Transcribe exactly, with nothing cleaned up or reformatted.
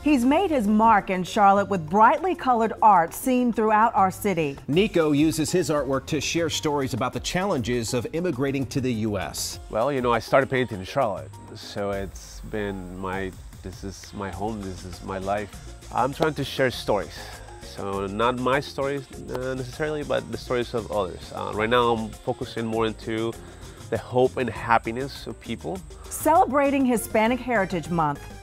He's made his mark in Charlotte with brightly colored art seen throughout our city. Nico uses his artwork to share stories about the challenges of immigrating to the U S Well, you know, I started painting in Charlotte, so it's been my, this is my home, this is my life. I'm trying to share stories. So not my stories uh, necessarily, but the stories of others. Uh, right now I'm focusing more into the hope and happiness of people. Celebrating Hispanic Heritage Month,